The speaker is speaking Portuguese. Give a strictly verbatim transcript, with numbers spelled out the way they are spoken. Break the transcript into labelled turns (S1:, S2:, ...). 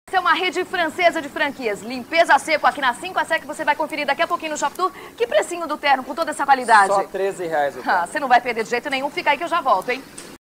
S1: Essa é uma rede francesa de franquias. Limpeza a seco aqui na cinco a sete que você vai conferir daqui a pouquinho no Shop Tour. Que precinho do terno com toda essa qualidade?
S2: Só treze reais o terno.
S1: Ah, você não vai perder de jeito nenhum. Fica aí que eu já volto, hein?